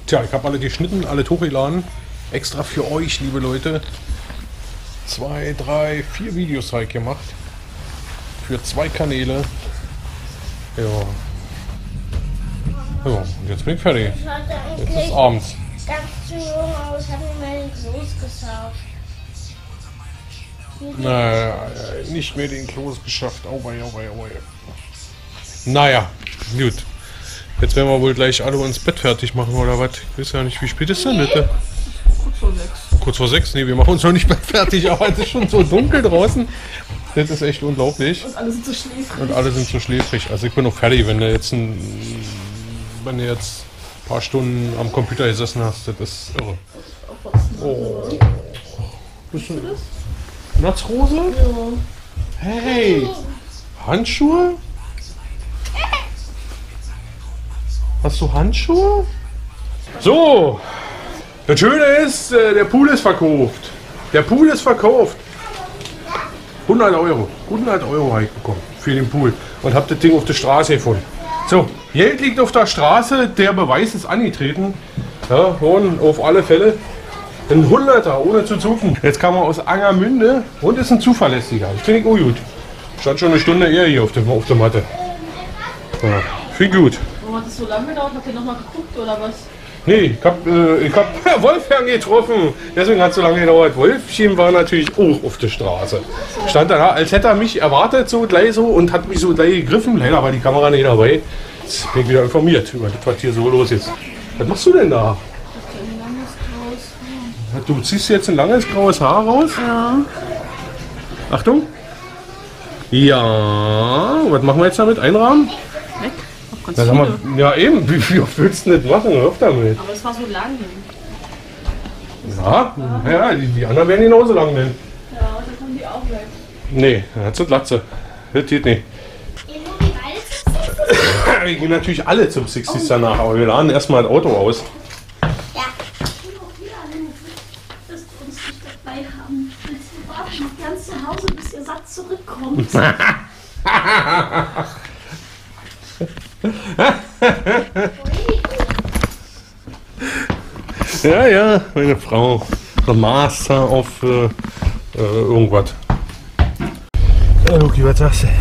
Tja, ich habe alle geschnitten, alle hochgeladen. Extra für euch, liebe Leute. 2, 3, 4 Videos habe ich gemacht. Für 2 Kanäle. Ja. Ja, und jetzt bin ich fertig. Jetzt ist abends. Ganz zu jung aus, hat mir mal den Kloß gesaugt. Naja, nicht mehr den Kloß geschafft. Auweih, auweih, auweih. Naja, gut. Jetzt werden wir wohl gleich alle uns Bett fertig machen, oder was? Ich weiß ja nicht, wie spät ist denn bitte? Kurz vor 6. Kurz vor 6? Ne, wir machen uns noch nicht Bett fertig, aber es ist schon so dunkel draußen. Das ist echt unglaublich. Und alle sind so schläfrig. Und alle sind so schläfrig. Also ich bin noch fertig, wenn du jetzt ein paar Stunden am Computer gesessen hast. Das ist irre. Oh. Bist du das? Natzrose? Ja. Hey! Handschuhe? Hast du Handschuhe? So! Das Schöne ist, der Pool ist verkauft. Der Pool ist verkauft. 100 Euro. 100 Euro habe ich bekommen für den Pool. Und habe das Ding auf der Straße gefunden. So, Geld liegt auf der Straße. Der Beweis ist angetreten. Ja, und auf alle Fälle ein 100er, ohne zu zucken. Jetzt kam er aus Angermünde und ist ein zuverlässiger. Das finde ich auch gut. Stand schon eine Stunde eher hier auf der Matte. Ja, finde ich gut. Warum hat es so lange gedauert? Habt ihr nochmal geguckt oder was? Nee, ich hab Wolfgang getroffen. Deswegen hat es so lange gedauert. Wolfchen war natürlich auch auf der Straße. Stand da, als hätte er mich erwartet, so gleich so, und hat mich so gleich gegriffen. Leider war die Kamera nicht dabei. Jetzt bin ich wieder informiert über das, was hier so los ist. Was machst du denn da? Ein langes graues Haar. Du ziehst jetzt ein langes graues Haar raus? Ja. Achtung. Ja, was machen wir jetzt damit? Einrahmen? Weg. Auch ganz Na, sag mal, ja eben, wie oft willst du das machen? Hör auf damit. Aber es war so lang. Ja, die anderen werden genauso lang nennen. Ja, dann kommen die auch weg. Nee, das ist Latze. Das geht nicht. Wir gehen natürlich alle zum 60 danach, aber wir laden erstmal das Auto aus. Ja. Dass wir uns nicht dabei haben. Wir warten noch ganz zu Hause, bis ihr satt zurückkommt. Ja, meine Frau. Der Master auf irgendwas. Ja, Luki, was sagst du?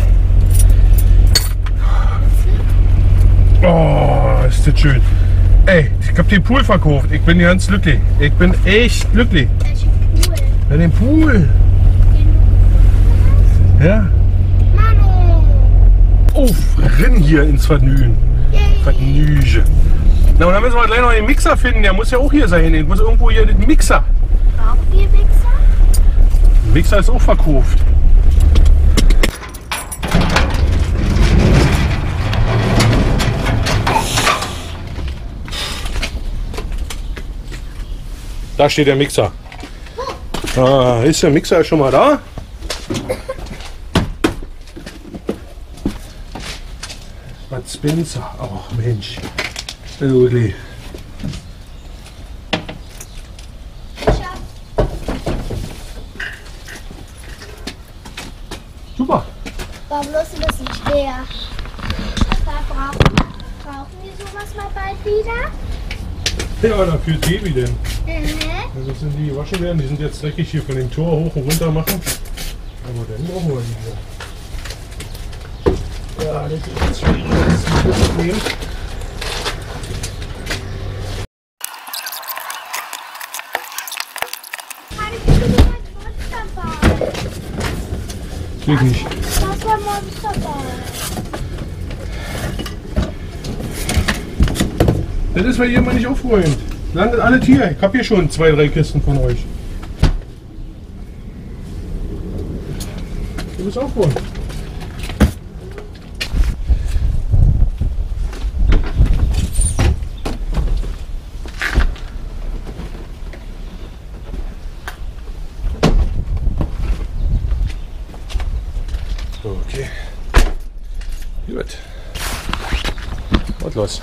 Oh, ist das schön. Ey, ich hab den Pool verkauft. Ich bin ganz glücklich. Ich bin echt glücklich. Ja, den Pool. Ja. Oh, renn hier ins Vergnügen. Vergnüge. Na, und dann müssen wir gleich noch den Mixer finden. Der muss ja auch hier sein. Ich muss irgendwo hier den Mixer. Brauchen wir Mixer? Der Mixer ist auch verkauft. Da steht der Mixer. Ah, ist der Mixer schon mal da? Bud Spencer. Ach Mensch. Wirklich. Super. Warum bloß ein bisschen schwer? Brauchen wir sowas mal bald wieder? Ja, dafür Baby denn. Mhm. Also das sind die gewaschen werden, die sind jetzt dreckig hier von dem Tor hoch und runter machen. Aber dann brauchen wir die hier. Ja, das ist jetzt schwierig, das ist das Problem. Krieg nicht. Das war Monsterball. Das ist, weil ihr immer nicht aufräumt. Landet alle hier. Ich hab hier schon 2, 3 Kisten von euch. Du bist aufräumen. Okay. Gut. Und los.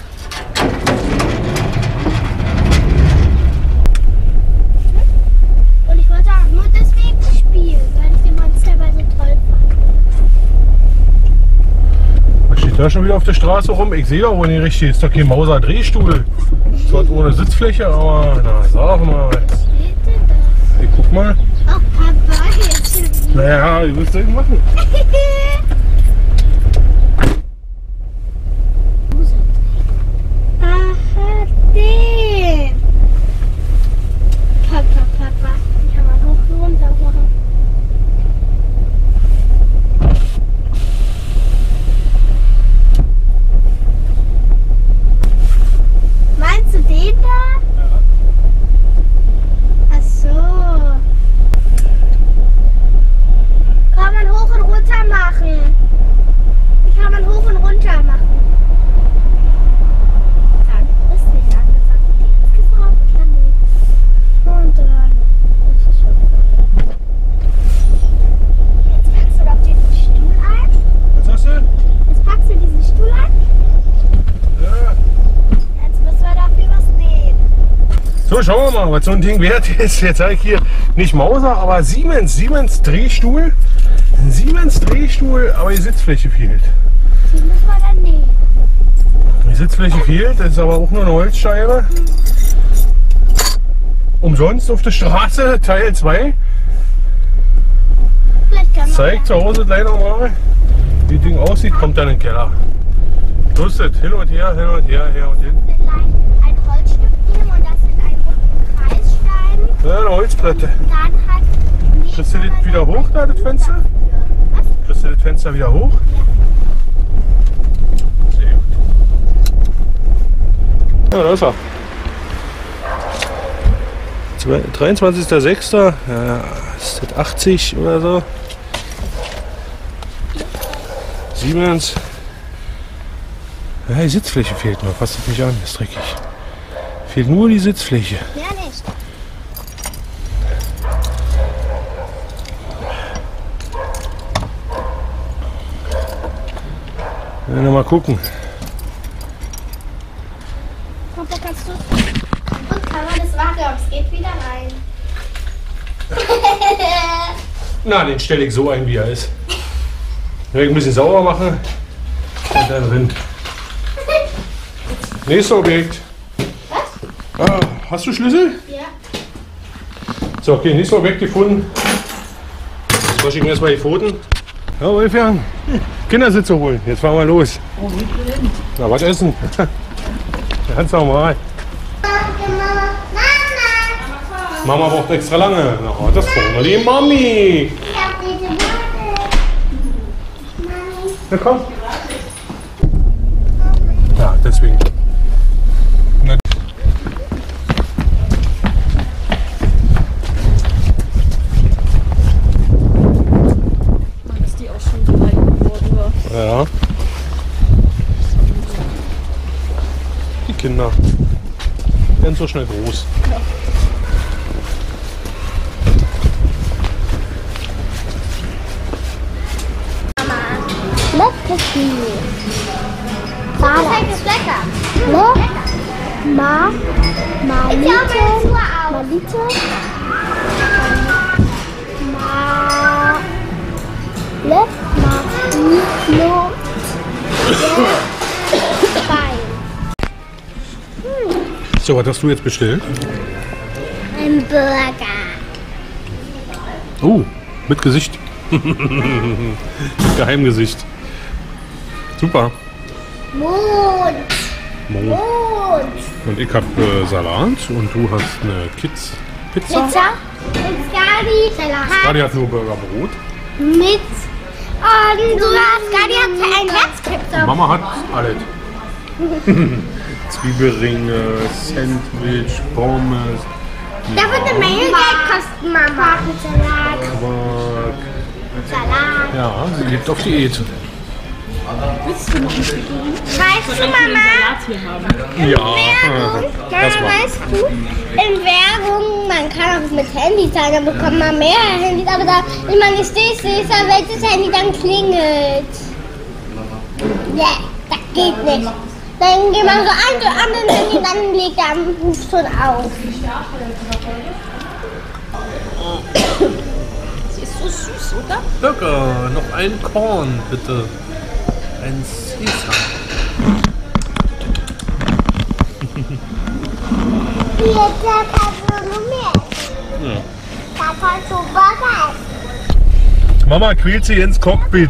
Und ich wollte auch nur deswegen spielen, weil ich den Monsterball so toll fand. Was steht Ja, schon wieder auf der Straße rum. Ich sehe doch wohl nicht richtig. Ist doch kein Mauser-Drehstuhl. Zwar ohne Sitzfläche, aber na, sag mal. Ich guck mal. Oh, Papa, jetzt. Naja, wie willst du denn machen? Aha, den. Papa. Ich kann mal hoch und runter machen. Meinst du den da? Ach so. Kann man hoch und runter machen. Die kann man hoch und runter machen. Dann ist nicht angesagt. Die ist gefragt. Und dann ist es schon. Jetzt packst du doch diesen Stuhl ein. Was hast du? Jetzt packst du diesen Stuhl ein. Ja. Jetzt müssen wir dafür was nähen. So, schauen wir mal, was so ein Ding wert ist. Jetzt zeige ich hier nicht Mauser, aber Siemens Drehstuhl. Ein Siemens Drehstuhl, aber die Sitzfläche fehlt. Die müssen wir dann nähen. Die Sitzfläche fehlt, das ist aber auch nur eine Holzscheibe. Umsonst auf der Straße, Teil 2. Vielleicht kann man Zeigt zu Hause gleich nochmal, wie das Ding aussieht, kommt dann in den Keller. So ist es, hin und her, her und hin. ein Holzstück nehmen und das in einen runden Kreis schneiden. Ja, eine Holzplatte. Und dann halt Kriegst du das wieder hoch, da, das Fenster? Was? Kriegst du das Fenster wieder hoch? Sehr gut. Ja, da ist er. 23.06. Ja, ist das 80 oder so? Siemens. Ja, die Sitzfläche fehlt noch. Fasst das nicht an, ist dreckig. Fehlt nur die Sitzfläche. Ja, nicht. Ja, mal gucken. Papa, kannst du? Und kann man das machen, ob es geht wieder rein. Na, den stelle ich so ein, wie er ist. Wenn ich ein bisschen sauber mache und dann drin. Nächstes Objekt. Was? Ah, hast du Schlüssel? Ja. So, okay, nächstes Objekt gefunden. Jetzt wasche ich mir erstmal die Pfoten. Ja, Wolfgang, Kindersitze holen. Jetzt fahren wir los. Oh, wie drin? Na, was essen? Ganz normal. Mama braucht extra lange. Na, das brauchen wir die Mami. Ich hab diese Worte. Na komm. Ja, deswegen. Na. Mann, ist die auch schon so weit geworden, oder? Ja. Die Kinder werden so schnell groß. Leckerli. Das ist lecker. Malite. So, was hast du jetzt bestellt? Ein Burger. Oh, mit Gesicht. Geheimgesicht. Super. Mond. Und ich habe Salat und du hast eine Pizza. Pizza. Und Skadi. Salat. Skadi hat nur Burgerbrot. Mit. Und Skadi hat ein Herzkipser. Mama hat alles. Zwiebelringe, Sandwich, Pommes. Das wird eine Menge Geld kosten, Mama. Salat. Quark. Salat. Ja, sie lebt auf Diät. Willst du noch nicht geben? Weißt du, Mama? Salat hier haben. Ja, Mama, weißt du, in Werbung, man kann auch mit Handy zahlen, dann bekommt man mehr Handys, aber da, wenn man nicht stehst, welches Handy dann klingelt. Ja, das geht nicht. Dann geht man so an zu anderen Handy, dann legt er am Ruf schon auf. Sie ist so süß, oder? Lecker, noch ein Korn, bitte. ein Sesam. Hier, da kannst du nur mehr. Ja. Da kannst du Burger essen. Mama quält sie ins Cockpit.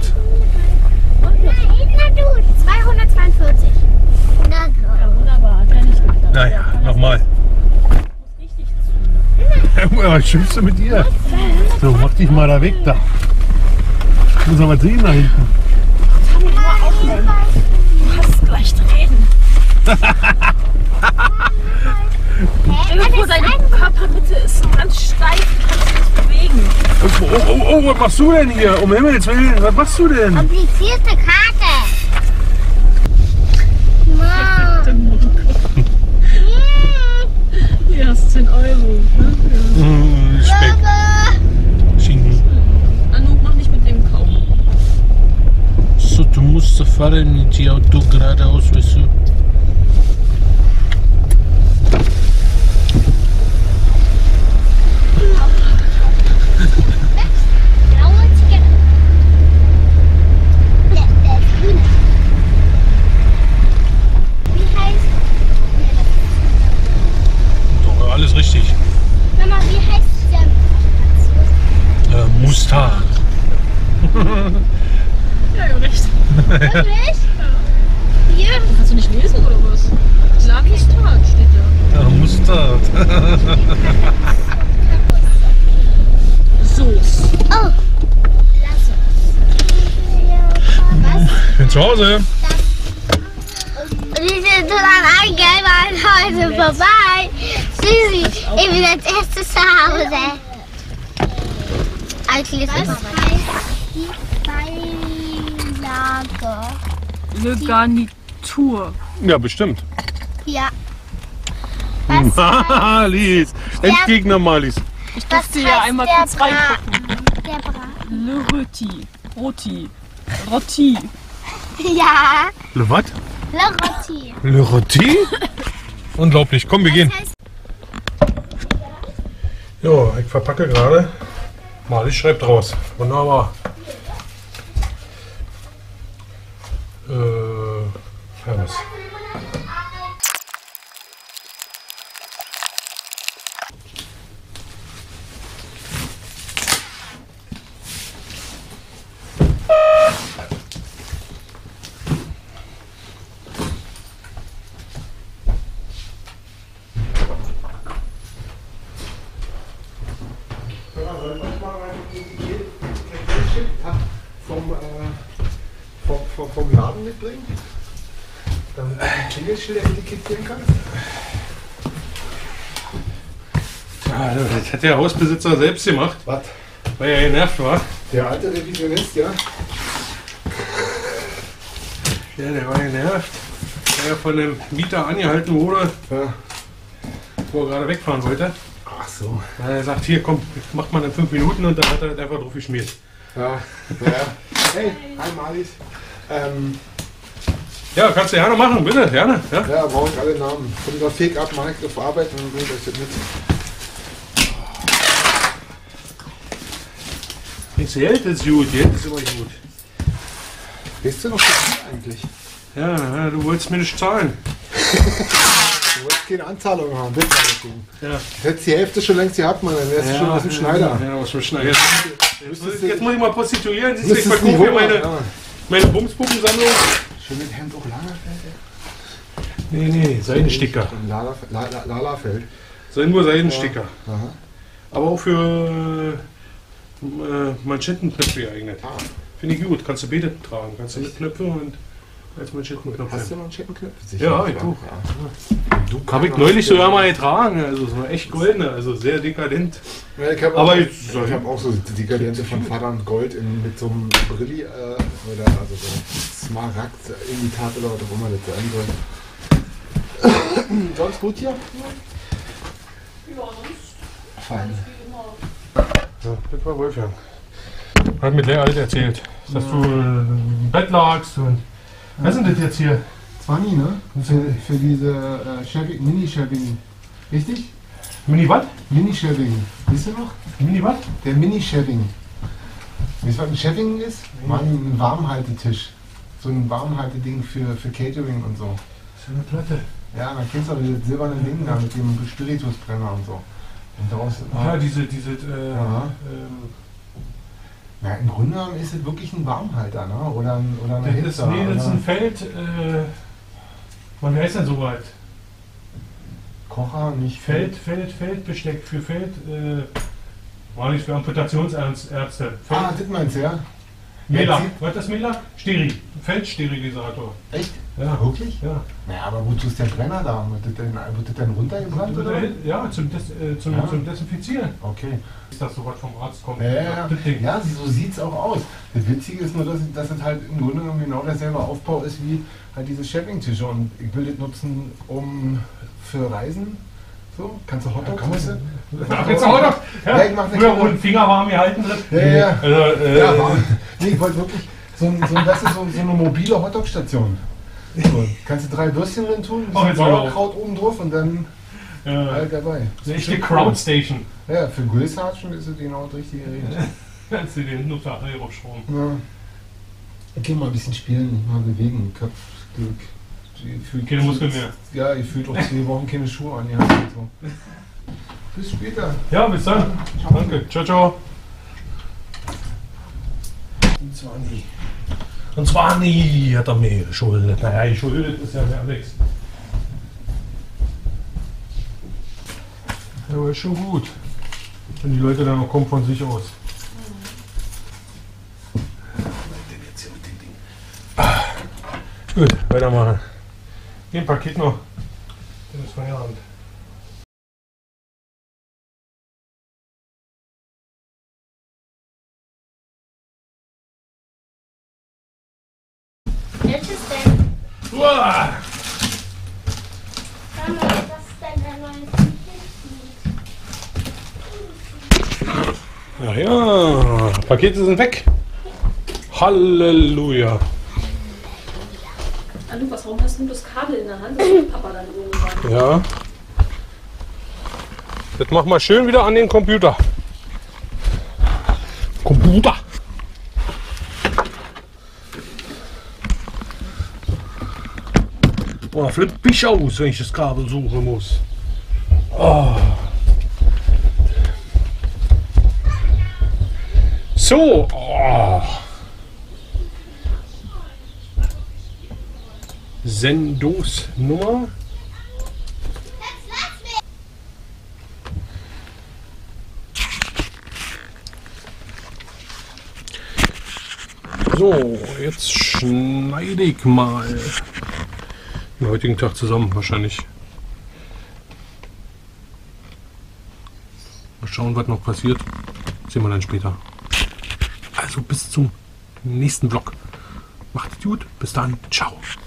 Na du, 242. Na so. Ja, wunderbar. Hat ja nicht geklappt. Naja, nochmal. Richtig zu. Was schimpfst du mit ihr? So, mach dich mal da weg da. Ich muss aber sehen da hinten. Du hast gleich reden. Irgendwo deine Körpermitte ist so ganz steif, du kannst dich nicht bewegen. Oh, was machst du denn hier? Um Himmels Willen, was machst du denn? Komplizierte Karte. Mom. Hier hast 10 Euro. Speck. Schinken. Anouk, mach nicht mit dem Kauf. So, du musst fahren mit dem Auto geradeaus, weißt du? Blaue Zigarette. Der ist grüne. Wie heißt... Doch, alles richtig. Mama, wie heißt der? Mustard. Ja, ja, recht. Wirklich? Hier? Kannst du nicht lesen oder was? Lavistrat steht da. Ja, Mustard. Soße. Oh. Lass uns. Was? Ich bin zu Hause. Wir sind total eingegangen heute vorbei. Susi, ich bin als erstes zu Hause. Eigentlich ist das die Beilage. Le Garnitur. Ja, bestimmt. Ja. Was, Haha, Lies. Endgegner Malis. Ich was durfte ja einmal kurz reingucken. Der Braten. Le Röti. Roti. Roti. Ja, Le was? Le Roti. Le Roti? Unglaublich. Komm, wir gehen. Jo, ich verpacke gerade. Malis schreibt raus. Wunderbar. Hermes. Vom Laden mitbringen, damit du die Klingelschilder etikettieren kannst. Ja, das hat der Hausbesitzer selbst gemacht, Was? weil er genervt war. Der alte Revisionist, ja? Ja, der war genervt, weil er von dem Mieter angehalten wurde, Ja. wo er gerade wegfahren wollte. Ach so. Er sagt, hier komm, macht man in 5 Minuten und dann hat er das einfach drauf geschmiert. Ja. Hey, hi Malis. Ja, kannst du gerne machen, bitte, gerne. Ja? Ja, brauche ich alle Namen. Kommt da Fake ab, mach ich auf Arbeit und dann bringt euch das mit. Das Geld ist gut, Geld ist immer gut. Weißt du noch das Lied eigentlich? Ja, du wolltest mir nicht zahlen. Du wolltest keine Anzahlung haben, das war das Ding. Ja. Hättest die Hälfte schon längst gehabt, Mann, dann wärst du schon aus dem Schneider. Ja, aus dem Schneider. Jetzt muss ich mal prostituieren. Siehst du, ich Müsstest du verkaufe hier ja. meine Bumspuppensammlung. Schön mit Hemd auch Lagerfeld. Nee, Seidensticker. Lalafeld. Sind nur Seidensticker. Aha. Aber auch für Manschettenknöpfe geeignet. Ah. Finde ich gut. Kannst du beide tragen. Kannst du mit Knöpfe und als Manschettenknöpfe. Hast du noch einen Checkenknöpfe? Ja, ich auch. Du Habe ich neulich sogar mal getragen. Also so echt goldene, also sehr dekadent. Ja, ich habe Aber auch, ich auch so die Dekadente von Vater und Gold mit so einem Brilli oder also so Smaragd-Imitat oder was auch immer das sein soll. Sonst gut hier? Fein. Ja, das war Wolfgang. Hat mit Lea alt erzählt, dass du im Bett lagst und. Was ist denn das jetzt hier? 20, ne? Für diese Mini-Shaving. Richtig? Mini was? Mini-Shaving. Siehst du noch? Mini was? Der Mini-Shaving. Weißt du, was ein Shaving ist? Ein Warmhaltetisch. so ein Warmhalteding für Catering und so. Das ist eine Platte. Ja, dann kennst du auch dieses silberne Ding da mit dem Spiritusbrenner und so. Und daraus, Ja, diese ja, im Grunde genommen ist es wirklich ein Warmhalter, ne? Oder eine das Hitze. ist ein Feld, man heißt denn soweit? Kocher, nicht Feldbesteck für war nicht für Amputationsärzte. Ah, das meinst du, ja? Mela, was ist das Mela? Feldsterilisator. Echt? Ja. Wirklich? Ja. Naja, aber wozu ist der Brenner da? Wird das denn runtergebrannt oder? Ja, zum Desinfizieren. Okay. Ist das so was vom Arzt kommt? Ja, Das Ding. ja, so sieht es auch aus. Das Witzige ist nur, dass es halt im Grunde genommen genau derselbe Aufbau ist wie halt diese Chefing-Tische. Und ich will das nutzen, für Reisen. So, kannst du Hotdogs essen? Ach, jetzt auch noch? Ja, ich mach eine früher, wo ein Finger warm gehalten wird. Ja. Also, Ja, warm. Nee, ich wollte wirklich so eine mobile Hotdog-Station. So, kannst du 3 Würstchen drin tun, ein bisschen Sauerkraut oben drauf und dann halt dabei. Eine echte Crowdstation. Ja, für Grillsatschen ist es genau das richtige Gerät. Kannst du den Nutter raufschrauben. Ja. Ich geh mal ein bisschen spielen, mal bewegen. Ich hab keine Muskeln mehr. Ja, ich fühlt auch 2 Wochen keine Schuhe an. Ja, so. Bis später. Ja, bis dann. Danke. Ciao, ciao. Und zwar nie hat er mir geschuldet. Naja, geschuldet ist ja der Alex. Ja, aber ist schon gut. Wenn die Leute dann noch kommen von sich aus. Gut, weitermachen. Hier ein Paket noch. Dann ist Feierabend. Welches denn? Uah! Sag mal, das ist denn der neue Lieblingslied? Ja, ja, Pakete sind weg. Halleluja. Ah, Lukas, warum hast du das Kabel in der Hand? Das hat Papa dann irgendwann. Ja. Das machen wir schön wieder an den Computer. Computer. Boah, flipp mich aus, wenn ich das Kabel suchen muss. Oh. So. Oh. Sendungsnummer. So, jetzt schneide ich mal den heutigen Tag zusammen wahrscheinlich. Mal schauen, was noch passiert. Sehen wir dann später. Also bis zum nächsten Vlog. Macht es gut. Bis dann. Ciao.